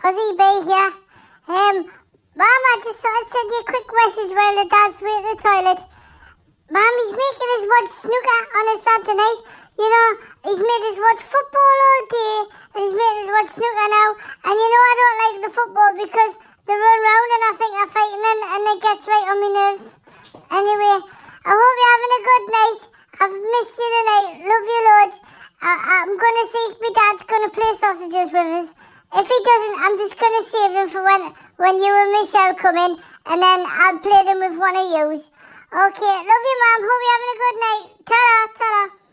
Ozzy B here. Mum, I just thought I'd send you a quick message while the dad's way to the toilet. Mum, he's making us watch snooker on a Saturday night. You know, he's made us watch football all day, and he's made us watch snooker now. And you know I don't like the football because they run round and I think they're fighting and it gets right on my nerves. Anyway, I hope you're having a good night. I've missed you tonight. Love you loads. I'm going to see if my dad's going to play sausages with us. If he doesn't, I'm just going to save them for when you and Michelle come in, and then I'll play them with one of yous. Okay, love you, Mum. Hope you're having a good night. Ta-da, ta-da.